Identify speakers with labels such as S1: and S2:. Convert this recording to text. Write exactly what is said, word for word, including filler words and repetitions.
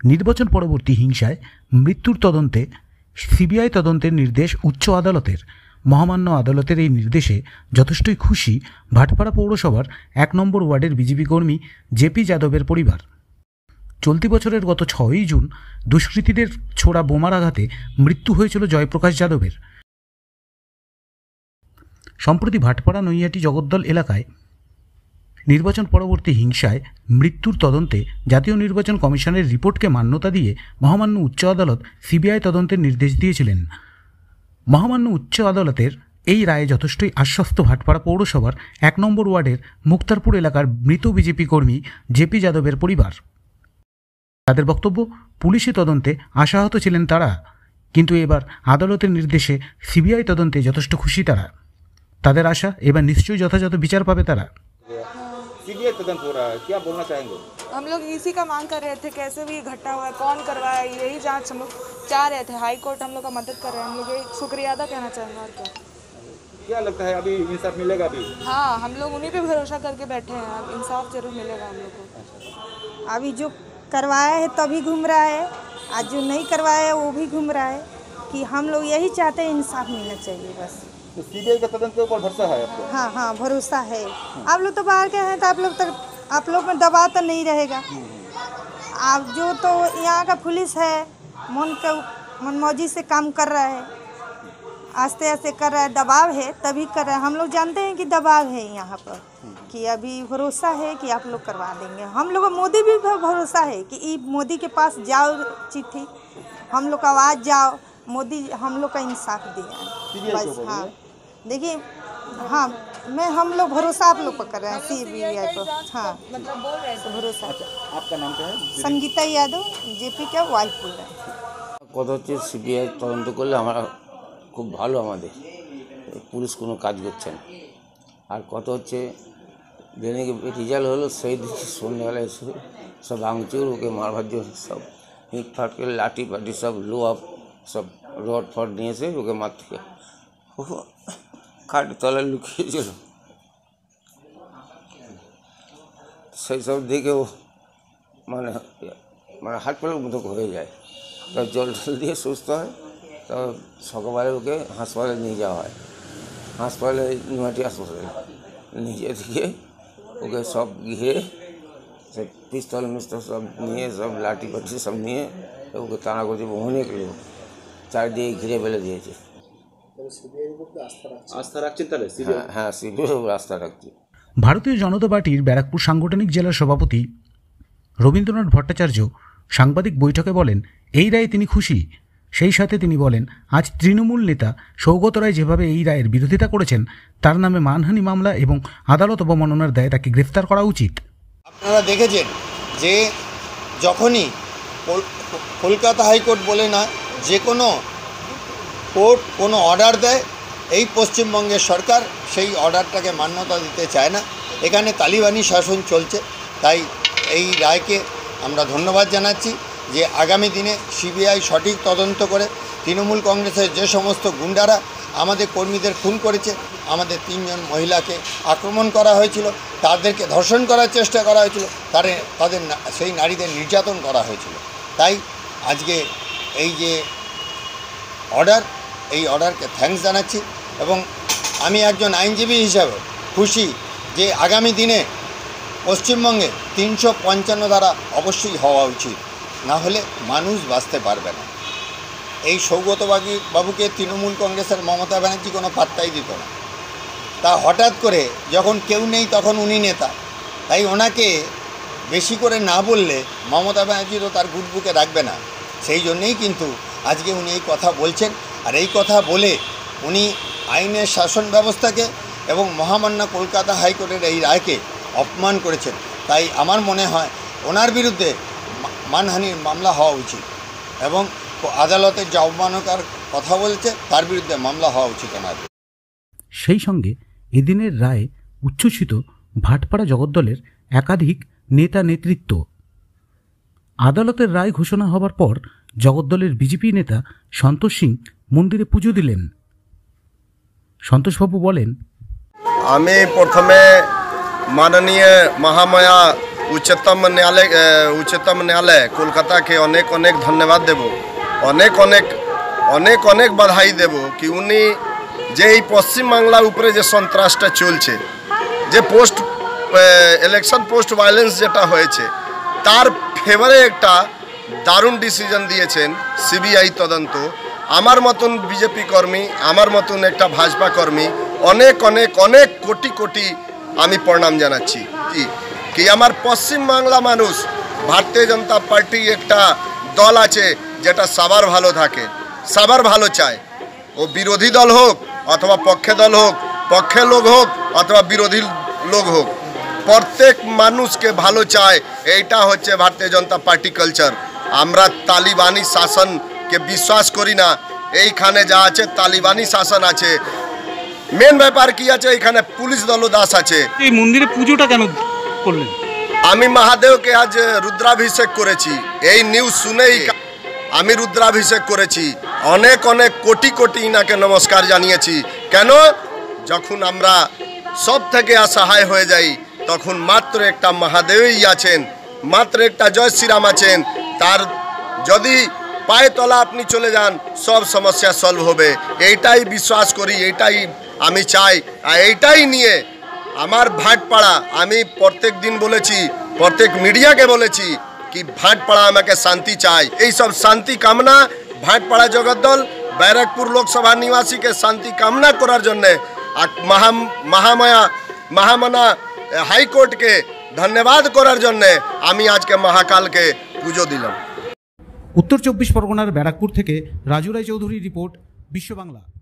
S1: নির্বাচন পরবর্তী হিংসায় মৃত্যুর তদন্তে সিবিআই তদন্তের নির্দেশ উচ্চ আদালতের। মহামান্য আদালতের এই নির্দেশে যথেষ্টই খুশি ভাটপাড়া পৌরসভার এক নম্বর ওয়ার্ডের বিজেপি কর্মী জেপি যাদবের পরিবার। চলতি বছরের গত ছয়ই জুন দুষ্কৃতীদের ছোড়া বোমার আঘাতে মৃত্যু হয়েছিল জয়প্রকাশ যাদবের। সম্প্রতি ভাটপাড়া নৈহাটি জগদ্দল এলাকায় নির্বাচন পরবর্তী হিংসায় মৃত্যুর তদন্তে জাতীয় নির্বাচন কমিশনের রিপোর্টকে মান্যতা দিয়ে মহামান্য উচ্চ আদালত সিবিআই তদন্তের নির্দেশ দিয়েছিলেন। মহামান্য উচ্চ আদালতের এই রায়ে যথেষ্টই আশ্বস্ত ভাটপাড়া পৌরসভার এক নম্বর ওয়ার্ডের মুক্তারপুর এলাকার মৃত বিজেপি কর্মী জেপি যাদবের পরিবার। তাদের বক্তব্য, পুলিশি তদন্তে আশাহত ছিলেন তারা, কিন্তু এবার আদালতের নির্দেশে সিবিআই তদন্তে যথেষ্ট খুশি তারা। তাদের আশা এবার নিশ্চয়ই যথাযথ বিচার পাবে তারা।
S2: सीबीआई तदंत हो रहा है, क्या बोलना चाहेंगे?
S3: हम लोग इसी का मांग कर रहे थे, कैसे भी घटना हुआ है, कौन करवाया, यही जांच हम लोग चाह रहे थे। हाई कोर्ट हम लोग का मदद कर रहे हैं, हम लोग यही शुक्रिया अदा कहना चाहेंगे। और क्या
S2: क्या लगता है अभी इंसाफ मिलेगा? अभी
S3: हाँ, हम लोग उन्हीं पे भरोसा करके बैठे हैं, अब इंसाफ जरूर मिलेगा हम लोग को।
S4: अभी जो करवाया है तभी घूम रहा है, आज जो नहीं करवाया है वो भी घूम रहा है, कि हम लोग यही चाहते हैं इंसाफ मिलना चाहिए बस।
S2: तो सीबीआई का तदंत के ऊपर भरोसा है आपको?
S4: हाँ हाँ भरोसा है। आप लोग तो बाहर के हैं तो आप लोग तो आप लोग में दबाव तो नहीं रहेगा। आप जो तो यहाँ का पुलिस है मन का मनमौजी से काम कर रहा है, आस्ते आस्ते कर रहा है, दबाव है तभी कर रहा है। हम लोग जानते हैं कि दबाव है यहाँ पर, कि अभी भरोसा है कि आप लोग करवा देंगे। हम लोग मोदी भी भरोसा है कि मोदी के पास जाओ चिट्ठी, हम लोग का आवाज़ जाओ, मोदी हम लोग का इंसाफ दिया बस। हाँ देखिए, हाँ मैं हम लोग भरोसा आप लोग पर कर रहे हैं सीबीआई पर। हाँ
S3: मतलब बोल रहे हैं
S4: भरोसा।
S2: आपका नाम क्या है?
S4: संगीता यादव, जेपी का वाइफ बोल रहे हैं।
S5: কথা হচ্ছে সিবিআই তদন্ত করলে আমরা খুব ভালো, আমাদের পুলিশ কোনো কাজ করছে না। আর কত হচ্ছে দিনে রেজাল্ট হলো সেই দিন সন্ধ্যাবেলা এসে সব ভাঙচুর, ওকে মারবার জন্য সব ইট ফাটকে লাঠি ফাটি সব লোহা সব রড ফড নিয়ে এসে ওকে মারতে খাটের তলায় লুকিয়েছিল। সেই সব দেখেও মানে মানে হাট পালের মতো হয়ে যায়। তা জল টল দিয়ে সুস্থ হয়, তা সকালবেলা ওকে হাসপাতালে নিয়ে যাওয়া হয়। হাসপাতালে নৈহাটি হাসপাতালে নিজে থেকে ওকে সব ঘিরে সব পিস্তল মিস্তল সব নিয়ে সব লাঠি ফাঠি সব নিয়ে ওকে তাড়া করছে। অনেক লোক চারিদিকে ঘিরে ফেলে দিয়েছে।
S2: আস্থা রাখছেন তাহলে?
S5: হ্যাঁ হ্যাঁ সিবিআই আস্থা রাখছি।
S1: ভারতীয় জনতা পার্টির ব্যারাকপুর সাংগঠনিক জেলার সভাপতি রবীন্দ্রনাথ ভট্টাচার্য সাংবাদিক বৈঠকে বলেন, এই রায়ে তিনি খুশি। সেই সাথে তিনি বলেন, আজ তৃণমূল নেতা সৌগত রায় যেভাবে এই রায়ের বিরোধিতা করেছেন, তার নামে মানহানি মামলা এবং আদালত অবমাননার দায়ে তাকে গ্রেফতার করা উচিত।
S6: আপনারা দেখেছেন যে যখনই কলকাতা হাইকোর্ট বলে না, যে কোনো কোর্ট কোনো অর্ডার দেয়, এই পশ্চিমবঙ্গের সরকার সেই অর্ডারটাকে মান্যতা দিতে চায় না। এখানে তালিবানি শাসন চলছে। তাই এই রায়কে আমরা ধন্যবাদ জানাচ্ছি যে আগামী দিনে সিবিআই সঠিক তদন্ত করে তৃণমূল কংগ্রেসের যে সমস্ত গুন্ডারা আমাদের কর্মীদের খুন করেছে, আমাদের তিনজন মহিলাকে আক্রমণ করা হয়েছিল, তাদেরকে ধর্ষণ করার চেষ্টা করা হয়েছিল, তারে তাদের সেই নারীদের নির্যাতন করা হয়েছিল। তাই আজকে এই যে অর্ডার, এই অর্ডারকে থ্যাঙ্কস জানাচ্ছি। এবং আমি একজন আইনজীবী হিসাবে খুশি যে আগামী দিনে পশ্চিমবঙ্গে তিনশো পঞ্চান্ন ধারা অবশ্যই হওয়া উচিত, না হলে মানুষ বাঁচতে পারবে না। এই সৌগত বাবুকে তৃণমূল কংগ্রেসের মমতা ব্যানার্জি কোনো পাত্তাই দিত না। তা হঠাৎ করে যখন কেউ নেই তখন উনি নেতা, তাই ওনাকে বেশি করে না বললে মমতা ব্যানার্জি তো তার গুটবুকে রাখবে না। সেই জন্যেই কিন্তু আজকে উনি এই কথা বলছেন। আর এই কথা বলে উনি আইনের শাসন ব্যবস্থাকে এবং মহামান্য কলকাতা হাইকোর্টের এই রায়কে অপমান করেছেন। তাই আমার মনে হয় ওনার বিরুদ্ধে মানহানির মামলা হওয়া উচিত এবং আদালতের যে অবমাননার কথা বলছে তার বিরুদ্ধে মামলা হওয়া উচিত ওনার।
S1: সেই সঙ্গে এদিনের রায়ে উচ্ছ্বসিত ভাটপাড়া জগদ্দলের একাধিক নেতা নেতৃত্ব। আদালতের রায় ঘোষণা হবার পর জগদ্দলের বিজেপি নেতা সন্তোষ সিং মন্দিরে পুজো দিলেন। সন্তোষবাবু বলেন,
S7: আমি প্রথমে মাননীয় মহামায়া उच्चतम न्यायालय उच्चतम न्यायालय कलकाता के अनेक अनेक धन्यवाद देव अनेक अनेक अनेक अनेक बधाई देव कि उनी जे पश्चिम बांगला उपरे जे सन्त्रासटा चलছে जे पोस्ट इलेक्शन पोस्ट वायलेंस जेटा হয়েছে तार फेवरे एकटा दारुण डिसिजन दिएছেন सीबीआई तदন্ত आमार मतन बीजेपी कर्मी आमार मतन एकटा भाजपा कर्मी अनेक अनेक अनेक कोटी कोटी आमी प्रणाम जानाচ্ছি कि आमार पश्चिम बांगला मानुष भारतीय जनता पार्टी एकटा दल आछे जेटा सबार भालो थाके सबार भालो चाय ओ विरोधी दल होक अथवा पक्षे दल होक पक्षे लोक होक अथवा विरोधी लोक होक प्रत्येक मानुष के भालो चाय एटा होच्छे भारतीय जनता पार्टी कलचार आमरा तालिबानी शासन के विश्वास करी ना এইখানে যা আছে তালিবানি শাসন আছে মেন ব্যাপার কি আছে এখানে পুলিশ দলদাস আছে
S1: এই মন্দিরে পুজোটা কেন করলেন
S7: আমি মহাদেবকে আজ রুদ্রাভিষেক করেছি এই নিউজ শুনেই আমি রুদ্রাভিষেক করেছি অনেক অনেক কোটি কোটি ইনাকে নমস্কার জানিয়েছি কেন যখন আমরা সব থেকে অসহায় হয়ে যাই তখন মাত্র একটা মহাদেবই আছেন মাত্র একটা জয় শ্রীরাম আছেন তার যদি पाए तला अपनी चले जान सब समस्या सल्व होबे एटाई विश्वास करी एटाई आमी चाई एटाई निये आमार भाटपाड़ा आमी प्रत्येक दिन बोलेছি प्रत्येक मीडिया के बोलेছি कि भाटपाड़ा आमाके शांति चाই এই सब शांति कामना भाटपाड़ा जगद्दल बैरकपुर लोकसभा निवासी के शांति कामना करार जन्य महा महामाया महामना हाईकोर्ट के धन्यवाद करार जन्य आमी आज के महाकाल के पुजो दिलाम।
S1: उत्तर चौबीस परगनार बैराकपुर থেকে রাজু রায় চৌধুরী রিপোর্ট বিশ্ব বাংলা।